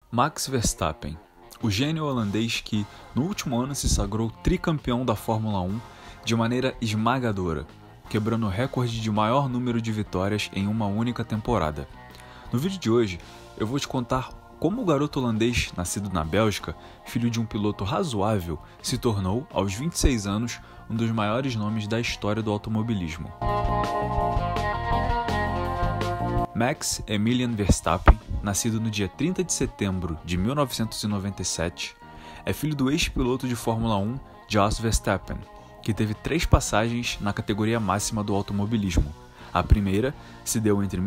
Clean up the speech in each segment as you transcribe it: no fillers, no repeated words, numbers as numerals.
Max Verstappen, o gênio holandês que, no último ano, se sagrou tricampeão da Fórmula 1 de maneira esmagadora, quebrando o recorde de maior número de vitórias em uma única temporada. No vídeo de hoje, eu vou te contar como o garoto holandês, nascido na Bélgica, filho de um piloto razoável, se tornou, aos 26 anos, um dos maiores nomes da história do automobilismo. Max Emilian Verstappen, nascido no dia 30 de setembro de 1997, é filho do ex-piloto de Fórmula 1 Jos Verstappen, que teve 3 passagens na categoria máxima do automobilismo. A primeira se deu entre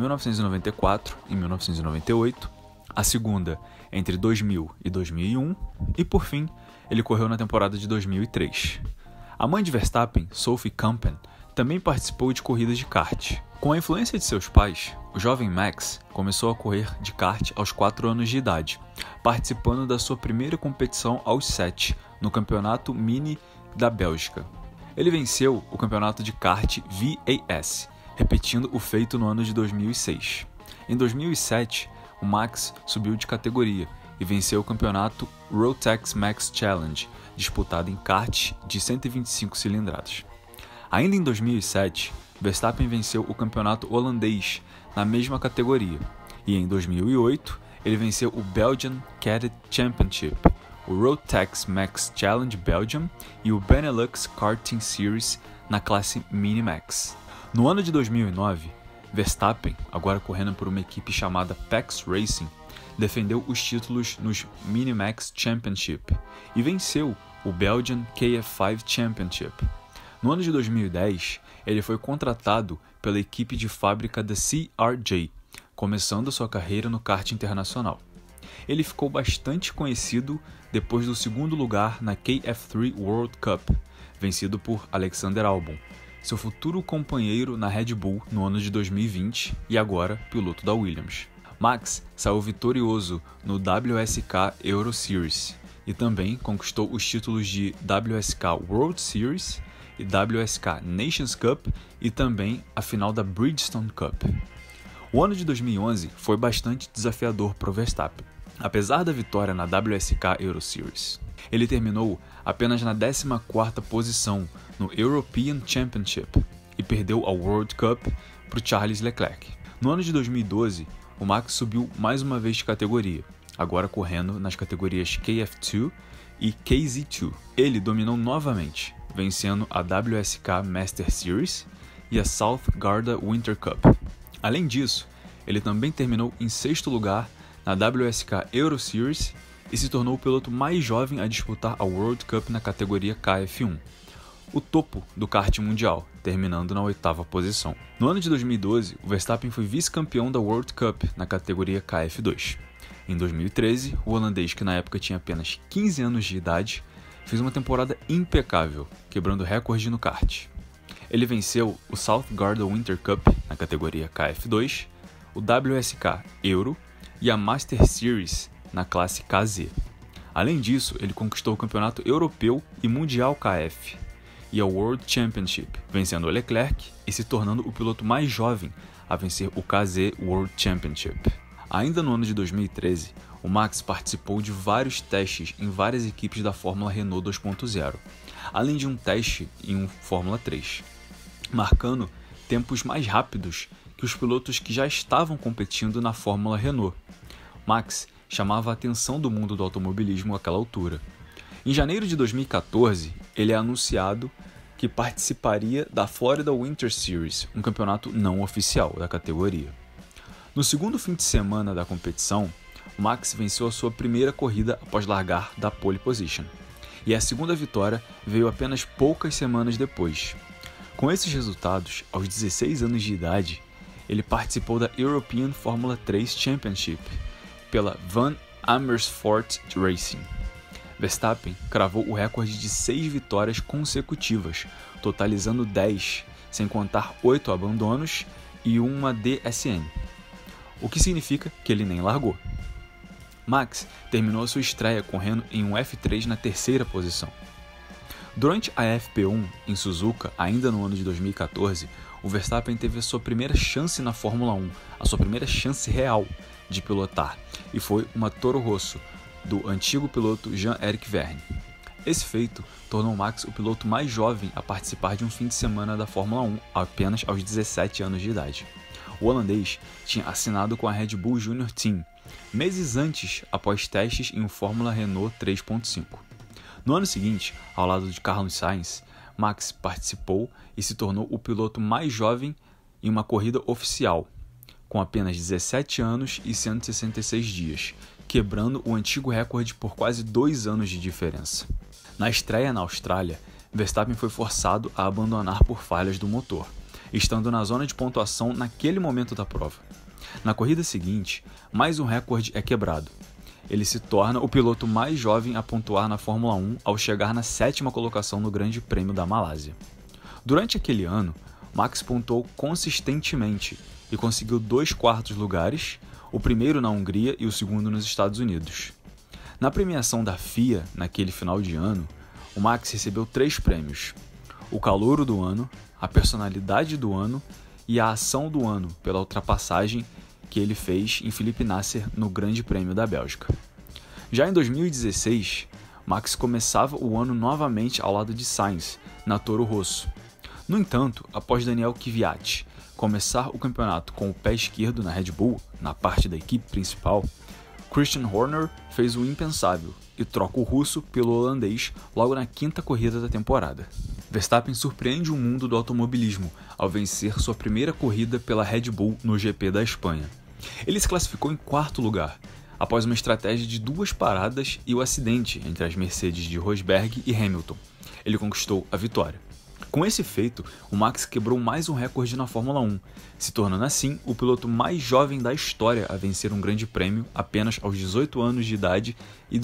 1994 e 1998, a segunda entre 2000 e 2001 e, por fim, ele correu na temporada de 2003. A mãe de Verstappen, Sophie Kampen, também participou de corridas de kart. Com a influência de seus pais, o jovem Max começou a correr de kart aos 4 anos de idade, participando da sua primeira competição aos 7, no Campeonato Mini da Bélgica. Ele venceu o campeonato de kart VAS, repetindo o feito no ano de 2006. Em 2007, o Max subiu de categoria e venceu o campeonato Rotax Max Challenge, disputado em kart de 125 cilindradas. Ainda em 2007, Verstappen venceu o campeonato holandês na mesma categoria, e em 2008 ele venceu o Belgian Cadet Championship, o Rotax Max Challenge Belgium e o Benelux Karting Series na classe Minimax. No ano de 2009, Verstappen, agora correndo por uma equipe chamada PAX Racing, defendeu os títulos nos Minimax Championship e venceu o Belgian KF5 Championship. No ano de 2010, ele foi contratado pela equipe de fábrica da CRJ, começando sua carreira no kart internacional. Ele ficou bastante conhecido depois do segundo lugar na KF3 World Cup, vencido por Alexander Albon, seu futuro companheiro na Red Bull no ano de 2020 e agora piloto da Williams. Max saiu vitorioso no WSK Euro Series e também conquistou os títulos de WSK World Series e WSK Nations Cup e também a final da Bridgestone Cup. O ano de 2011 foi bastante desafiador para o Verstappen. Apesar da vitória na WSK Euro Series, ele terminou apenas na 14ª posição no European Championship e perdeu a World Cup para o Charles Leclerc. No ano de 2012, o Max subiu mais uma vez de categoria, agora correndo nas categorias KF2 e KZ2. Ele dominou novamente, vencendo a WSK Master Series e a South Garda Winter Cup. Além disso, ele também terminou em 6º lugar na WSK Euro Series e se tornou o piloto mais jovem a disputar a World Cup na categoria KF1, o topo do kart mundial, terminando na 8ª posição. No ano de 2012, o Verstappen foi vice-campeão da World Cup na categoria KF2. Em 2013, o holandês, que na época tinha apenas 15 anos de idade, fez uma temporada impecável, quebrando recorde no kart. Ele venceu o South Garda Winter Cup na categoria KF2, o WSK Euro e a Master Series na classe KZ. Além disso, ele conquistou o Campeonato Europeu e Mundial KF e a World Championship, vencendo o Leclerc e se tornando o piloto mais jovem a vencer o KZ World Championship. Ainda no ano de 2013, o Max participou de vários testes em várias equipes da Fórmula Renault 2.0, além de um teste em um Fórmula 3, marcando tempos mais rápidos que os pilotos que já estavam competindo na Fórmula Renault. Max chamava a atenção do mundo do automobilismo àquela altura. Em janeiro de 2014, ele é anunciado que participaria da Florida Winter Series, um campeonato não oficial da categoria. No segundo fim de semana da competição, Max venceu a sua primeira corrida após largar da pole position, e a segunda vitória veio apenas poucas semanas depois. Com esses resultados, aos 16 anos de idade, ele participou da European Formula 3 Championship pela Van Amersfoort Racing. Verstappen cravou o recorde de 6 vitórias consecutivas, totalizando 10, sem contar 8 abandonos e uma DSN, o que significa que ele nem largou. Max terminou sua estreia correndo em um F3 na 3ª posição. Durante a FP1 em Suzuka, ainda no ano de 2014, o Verstappen teve a sua primeira chance na Fórmula 1, a sua primeira chance real, de pilotar, e foi uma Toro Rosso, do antigo piloto Jean-Éric Vergne. Esse feito tornou Max o piloto mais jovem a participar de um fim de semana da Fórmula 1 apenas aos 17 anos de idade. O holandês tinha assinado com a Red Bull Junior Team, meses antes após testes em um Fórmula Renault 3.5. No ano seguinte, ao lado de Carlos Sainz, Max participou e se tornou o piloto mais jovem em uma corrida oficial, com apenas 17 anos e 166 dias, quebrando o antigo recorde por quase 2 anos de diferença. Na estreia na Austrália, Verstappen foi forçado a abandonar por falhas do motor, estando na zona de pontuação naquele momento da prova. Na corrida seguinte, mais um recorde é quebrado. Ele se torna o piloto mais jovem a pontuar na Fórmula 1 ao chegar na 7ª colocação no Grande Prêmio da Malásia. Durante aquele ano, Max pontuou consistentemente e conseguiu 2 quartos lugares, o primeiro na Hungria e o segundo nos Estados Unidos. Na premiação da FIA, naquele final de ano, o Max recebeu 3 prêmios: o Calouro do Ano, a Personalidade do Ano e a Ação do Ano pela ultrapassagem que ele fez em Felipe Nasser no Grande Prêmio da Bélgica. Já em 2016, Max começava o ano novamente ao lado de Sainz, na Toro Rosso. No entanto, após Daniel Kvyat começar o campeonato com o pé esquerdo na Red Bull, na parte da equipe principal, Christian Horner fez o impensável e troca o russo pelo holandês logo na 5ª corrida da temporada. Verstappen surpreende o mundo do automobilismo ao vencer sua primeira corrida pela Red Bull no GP da Espanha. Ele se classificou em 4º lugar, após uma estratégia de 2 paradas e o acidente entre as Mercedes de Rosberg e Hamilton. Ele conquistou a vitória. Com esse feito, o Max quebrou mais um recorde na Fórmula 1, se tornando assim o piloto mais jovem da história a vencer um grande prêmio apenas aos 18 anos de idade e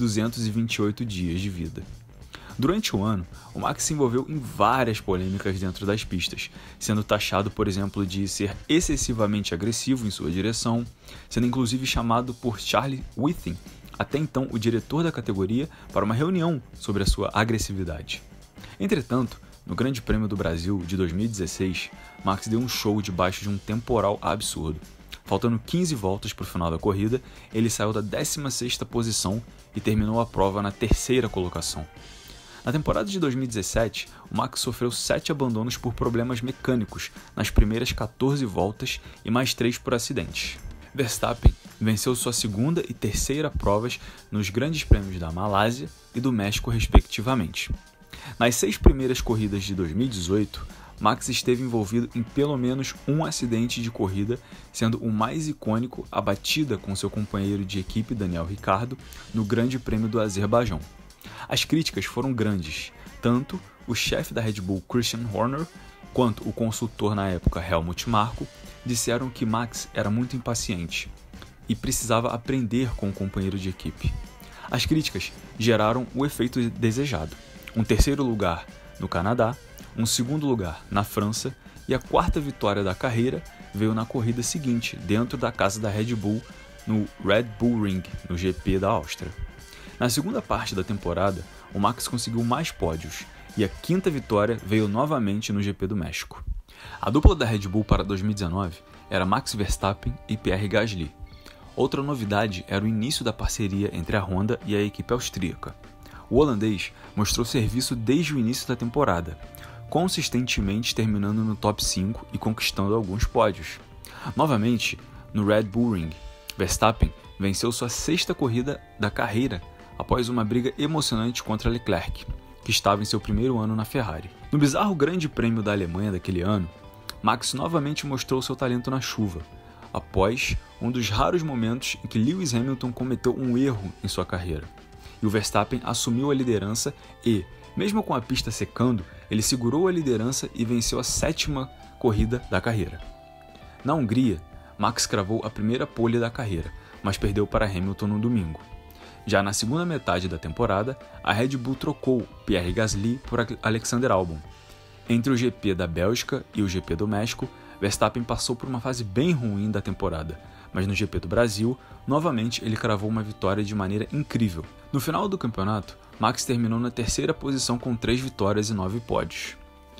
228 dias de vida. Durante o ano, o Max se envolveu em várias polêmicas dentro das pistas, sendo taxado, por exemplo, de ser excessivamente agressivo em sua direção, sendo inclusive chamado por Charlie Whiting, até então o diretor da categoria, para uma reunião sobre a sua agressividade. Entretanto, no Grande Prêmio do Brasil de 2016, Max deu um show debaixo de um temporal absurdo. Faltando 15 voltas para o final da corrida, ele saiu da 16ª posição e terminou a prova na 3ª colocação. Na temporada de 2017, o Max sofreu 7 abandonos por problemas mecânicos nas primeiras 14 voltas e mais 3 por acidentes. Verstappen venceu sua 2ª e 3ª provas nos Grandes Prêmios da Malásia e do México, respectivamente. Nas 6 primeiras corridas de 2018, Max esteve envolvido em pelo menos um acidente de corrida, sendo o mais icônico a batida com seu companheiro de equipe Daniel Ricciardo no Grande Prêmio do Azerbaijão. As críticas foram grandes, tanto o chefe da Red Bull Christian Horner quanto o consultor na época Helmut Marko disseram que Max era muito impaciente e precisava aprender com o companheiro de equipe. As críticas geraram o efeito desejado: um 3º lugar no Canadá, um 2º lugar na França e a 4ª vitória da carreira veio na corrida seguinte, dentro da casa da Red Bull, no Red Bull Ring, no GP da Áustria. Na 2ª parte da temporada, o Max conseguiu mais pódios e a 5ª vitória veio novamente no GP do México. A dupla da Red Bull para 2019 era Max Verstappen e Pierre Gasly. Outra novidade era o início da parceria entre a Honda e a equipe austríaca. O holandês mostrou serviço desde o início da temporada, consistentemente terminando no top 5 e conquistando alguns pódios. Novamente, no Red Bull Ring, Verstappen venceu sua 6ª corrida da carreira após uma briga emocionante contra Leclerc, que estava em seu primeiro ano na Ferrari. No bizarro Grande Prêmio da Alemanha daquele ano, Max novamente mostrou seu talento na chuva, após um dos raros momentos em que Lewis Hamilton cometeu um erro em sua carreira. E o Verstappen assumiu a liderança e, mesmo com a pista secando, ele segurou a liderança e venceu a 7ª corrida da carreira. Na Hungria, Max cravou a primeira pole da carreira, mas perdeu para Hamilton no domingo. Já na 2ª metade da temporada, a Red Bull trocou Pierre Gasly por Alexander Albon. Entre o GP da Bélgica e o GP do México, Verstappen passou por uma fase bem ruim da temporada, mas no GP do Brasil, novamente ele cravou uma vitória de maneira incrível. No final do campeonato, Max terminou na 3ª posição com 3 vitórias e 9 pódios.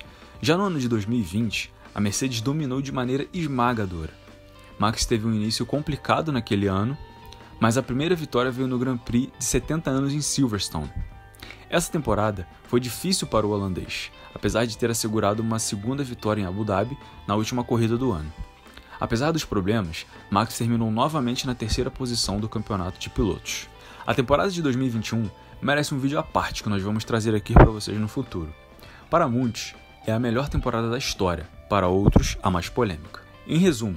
Já no ano de 2020, a Mercedes dominou de maneira esmagadora. Max teve um início complicado naquele ano, mas a primeira vitória veio no Grand Prix de 70 anos em Silverstone. Essa temporada foi difícil para o holandês, apesar de ter assegurado uma segunda vitória em Abu Dhabi na última corrida do ano. Apesar dos problemas, Max terminou novamente na terceira posição do campeonato de pilotos. A temporada de 2021 merece um vídeo à parte que nós vamos trazer aqui para vocês no futuro. Para muitos, é a melhor temporada da história, para outros, a mais polêmica. Em resumo,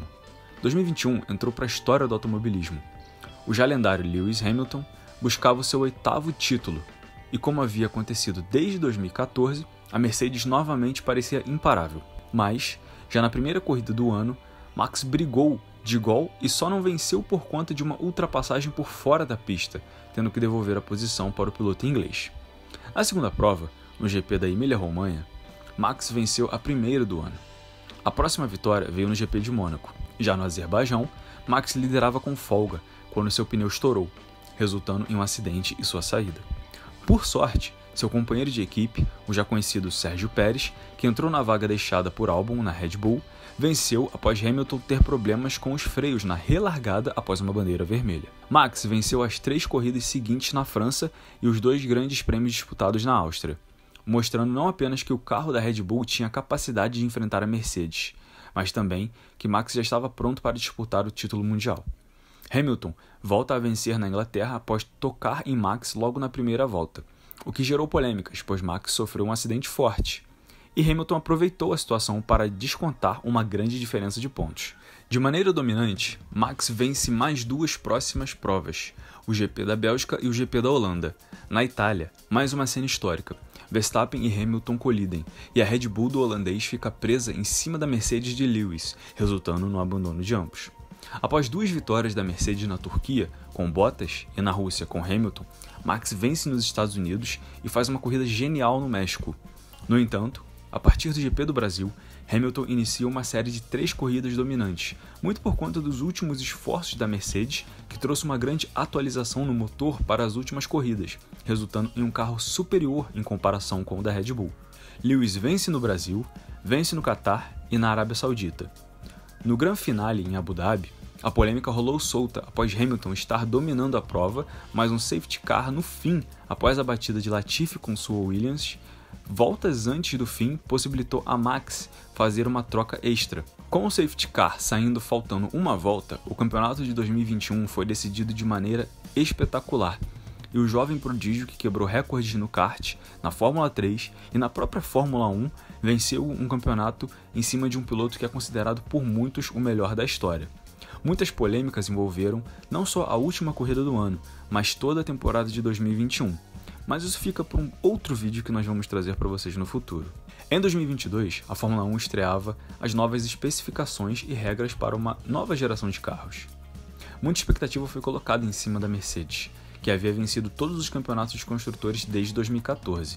2021 entrou para a história do automobilismo. O já lendário Lewis Hamilton buscava o seu 8º título, e como havia acontecido desde 2014, a Mercedes novamente parecia imparável. Mas, já na primeira corrida do ano, Max brigou de igual e só não venceu por conta de uma ultrapassagem por fora da pista, tendo que devolver a posição para o piloto inglês. Na segunda prova, no GP da Emília-Romanha, Max venceu a primeira do ano. A próxima vitória veio no GP de Mônaco. Já no Azerbaijão, Max liderava com folga quando seu pneu estourou, resultando em um acidente e sua saída. Por sorte, seu companheiro de equipe, o já conhecido Sérgio Pérez, que entrou na vaga deixada por Albon na Red Bull, venceu após Hamilton ter problemas com os freios na relargada após uma bandeira vermelha. Max venceu as 3 corridas seguintes na França e os 2 grandes prêmios disputados na Áustria, mostrando não apenas que o carro da Red Bull tinha capacidade de enfrentar a Mercedes, mas também que Max já estava pronto para disputar o título mundial. Hamilton volta a vencer na Inglaterra após tocar em Max logo na primeira volta, o que gerou polêmicas, pois Max sofreu um acidente forte. E Hamilton aproveitou a situação para descontar uma grande diferença de pontos. De maneira dominante, Max vence mais 2 próximas provas, o GP da Bélgica e o GP da Holanda. Na Itália, mais uma cena histórica. Verstappen e Hamilton colidem, e a Red Bull do holandês fica presa em cima da Mercedes de Lewis, resultando no abandono de ambos. Após 2 vitórias da Mercedes na Turquia, com Bottas, e na Rússia, com Hamilton, Max vence nos Estados Unidos e faz uma corrida genial no México. No entanto, a partir do GP do Brasil, Hamilton inicia uma série de 3 corridas dominantes, muito por conta dos últimos esforços da Mercedes, que trouxe uma grande atualização no motor para as últimas corridas, resultando em um carro superior em comparação com o da Red Bull. Lewis vence no Brasil, vence no Catar e na Arábia Saudita. No Grand Finale em Abu Dhabi, a polêmica rolou solta após Hamilton estar dominando a prova, mas um safety car no fim, após a batida de Latifi com sua Williams, voltas antes do fim possibilitou a Max fazer uma troca extra. Com o safety car saindo faltando uma volta, o campeonato de 2021 foi decidido de maneira espetacular, e o jovem prodígio que quebrou recordes no kart, na Fórmula 3 e na própria Fórmula 1 venceu um campeonato em cima de um piloto que é considerado por muitos o melhor da história. Muitas polêmicas envolveram não só a última corrida do ano, mas toda a temporada de 2021. Mas isso fica para um outro vídeo que nós vamos trazer para vocês no futuro. Em 2022, a Fórmula 1 estreava as novas especificações e regras para uma nova geração de carros. Muita expectativa foi colocada em cima da Mercedes, que havia vencido todos os campeonatos de construtores desde 2014.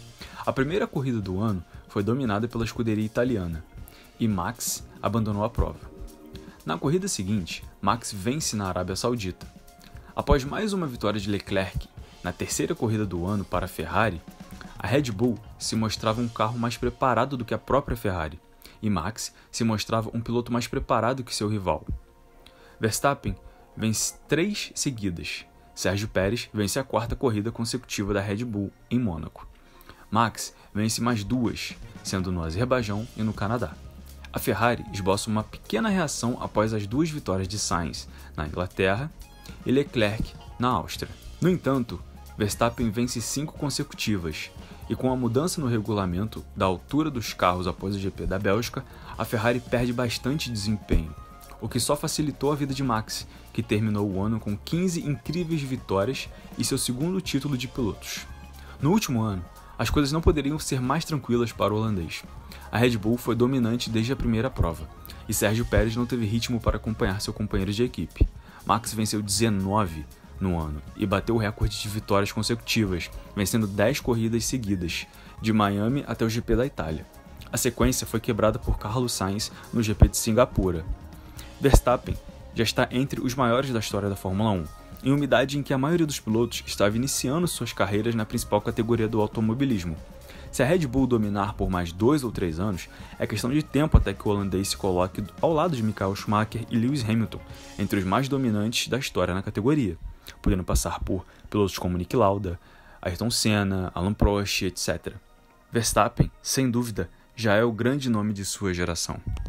A primeira corrida do ano foi dominada pela escuderia italiana, e Max abandonou a prova. Na corrida seguinte, Max vence na Arábia Saudita. Após mais uma vitória de Leclerc na terceira corrida do ano para a Ferrari, a Red Bull se mostrava um carro mais preparado do que a própria Ferrari, e Max se mostrava um piloto mais preparado que seu rival. Verstappen vence 3 seguidas. Sérgio Pérez vence a 4ª corrida consecutiva da Red Bull em Mônaco. Max vence mais 2, sendo no Azerbaijão e no Canadá. A Ferrari esboça uma pequena reação após as 2 vitórias de Sainz na Inglaterra e Leclerc na Áustria. No entanto, Verstappen vence 5 consecutivas, e com a mudança no regulamento da altura dos carros após o GP da Bélgica, a Ferrari perde bastante desempenho, o que só facilitou a vida de Max, que terminou o ano com 15 incríveis vitórias e seu 2º título de pilotos. No último ano, as coisas não poderiam ser mais tranquilas para o holandês. A Red Bull foi dominante desde a primeira prova, e Sérgio Pérez não teve ritmo para acompanhar seu companheiro de equipe. Max venceu 19 no ano e bateu o recorde de vitórias consecutivas, vencendo 10 corridas seguidas, de Miami até o GP da Itália. A sequência foi quebrada por Carlos Sainz no GP de Singapura. Verstappen já está entre os maiores da história da Fórmula 1, em uma idade em que a maioria dos pilotos estava iniciando suas carreiras na principal categoria do automobilismo. Se a Red Bull dominar por mais 2 ou 3 anos, é questão de tempo até que o holandês se coloque ao lado de Michael Schumacher e Lewis Hamilton, entre os mais dominantes da história na categoria, podendo passar por pilotos como Niki Lauda, Ayrton Senna, Alain Prost, etc. Verstappen, sem dúvida, já é o grande nome de sua geração.